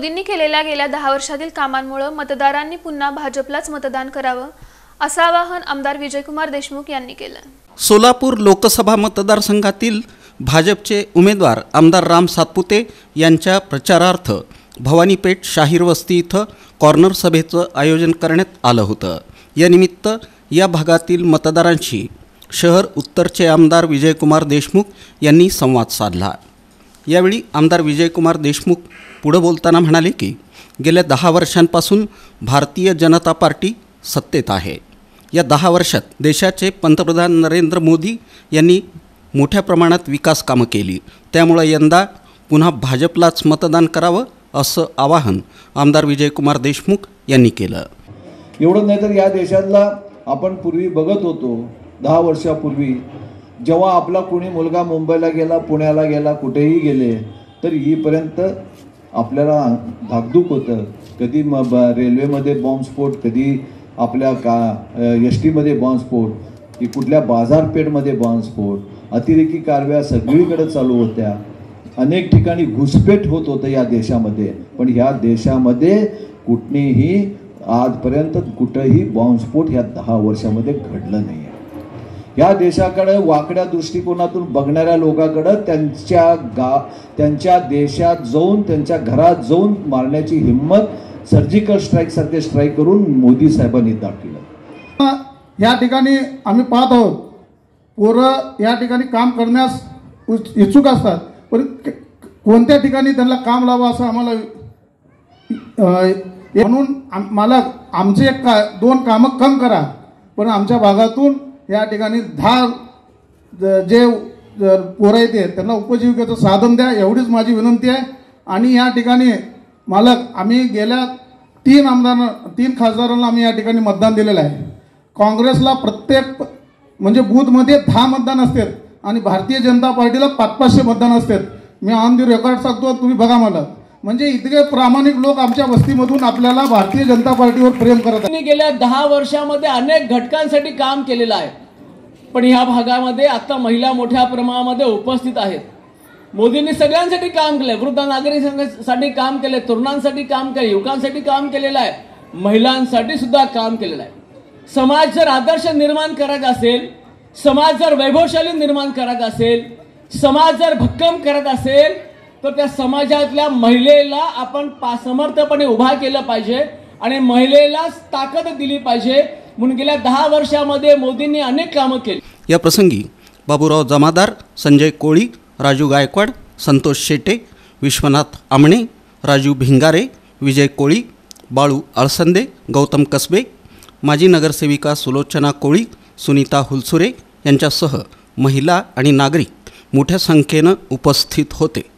मोदींनी केलेल्या गेल्या 10 वर्षातील कामांमुळे मतदारांनी पुन्हा भाजपलाच मतदान करावं असं आवाहन आमदार विजयकुमार देशमुख यांनी केलं। सोलापूर लोकसभा मतदारसंघातील भाजपचे उमेदवार आमदार राम सातपुते यांच्या प्रचारार्थ भवानीपेठ शाहीर वस्ती इथं कॉर्नर सभेचं आयोजन करण्यात आलं होतं। या निमित्त या भागातील मतदारांशी शहर उत्तरचे आमदार विजयकुमार देशमुख यांनी संवाद साधला। यावेळी आमदार विजयकुमार देशमुख पुढे बोलताना म्हणाले की गेल्या 10 वर्षांपासून भारतीय जनता पार्टी सत्तेत आहे। या 10 वर्षात देशाचे पंतप्रधान नरेंद्र मोदी यांनी मोठ्या प्रमाणात विकास कामं केली, त्यामुळे यंदा पुन्हा भाजपलाच मतदान करावं असं आवाहन आमदार विजयकुमार देशमुख यांनी केलं। एवढं नाही तर या देशातला आपण पूर्वी बघत होतो 10 वर्षापूर्वी जेव्हा आपला कोणी मुलगा मुंबईला गेला, पुण्याला गेला, कुठेही गेले तर येईपर्यंत आपल्याला धाकधूक होतं। कधी रेल्वेमध्ये बॉम्बस्फोट, कधी आपल्या एस टीमध्ये बॉम्बस्फोट, की कुठल्या बाजारपेठमध्ये बॉम्बस्फोट, अतिरेकी कारवाया सगळीकडे चालू होत्या। अनेक ठिकाणी घुसपेट होत होतं या देशामध्ये, पण ह्या देशामध्ये कुठेही आजपर्यंत कुठेही बॉम्बस्फोट ह्या 10 वर्षामध्ये घडलं नाही आहे। या देशाकडे वाकड्या दृष्टिकोनातून बघणाऱ्या लोकांकडे त्यांच्या देशात जाऊन, त्यांच्या घरात जाऊन मारण्याची हिम्मत सर्जिकल स्ट्राईक सारखे स्ट्राईक करून मोदी साहेबांनी दाखवलं। या ठिकाणी आम्ही पाहत आहोत, पोरं या ठिकाणी काम करण्यास इच्छुक असतात, पण कोणत्या ठिकाणी त्यांना काम लावावं असं आम्हाला म्हणून मला आमचे 2 कामं कम करा, पण आमच्या भागातून या ठिकाणी 10 जे पोरं येते त्यांना उपजीविकेचं साधन द्या, एवढीच माझी विनंती आहे। आणि या ठिकाणी मालक आम्ही गेल्या 3 खासदारांना आम्ही या ठिकाणी मतदान दिलेलं आहे। काँग्रेसला प्रत्येक म्हणजे बूथमध्ये 10 मतदान असतात आणि भारतीय जनता पार्टीला 500-500 मतदान असतात। मी ऑन दी रेकॉर्ड सांगतो, तुम्ही बघा मला, म्हणजे इतके प्रामाणिक लोक आमच्या वस्तीमधून आपल्याला भारतीय जनता पार्टीवर प्रेम करत आहेत। गेल्या 10 वर्षामध्ये अनेक घटकांसाठी काम केलेलं आहे, पण ह्या भागामध्ये आता महिला मोठ्या प्रमाणामध्ये उपस्थित आहेत। मोदींनी सगळ्यांसाठी काम केलंय, वृद्ध नागरिकांसाठी काम केलंय, तरुणांसाठी काम केलंय, युवकांसाठी काम केलेलं आहे, महिलांसाठी सुद्धा काम केलेलं आहे। समाज जर आदर्श निर्माण करायचा असेल, समाज जर वैभवशाली निर्माण करायचा असेल, समाज जर भक्कम करत असेल, तर त्या समाजातल्या महिलेला आपण समर्थपणे उभा केलं पाहिजे आणि महिलेला ताकद दिली पाहिजे। म्हणून गेल्या 10 वर्षामध्ये मोदींनी अनेक कामं केली। या प्रसंगी बाबूराव जमादार, संजय कोळी, राजू गायकवाड, संतोष शेटे, विश्वनाथ आमणे, राजू भिंगारे, विजय कोळी, बाळू अळसंदे, गौतम कसबे, माजी नगरसेविका सुलोचना कोळी, सुनीता हुलसुरे यांच्यासह महिला आणि नागरिक मोठ्या संख्येनं उपस्थित होते।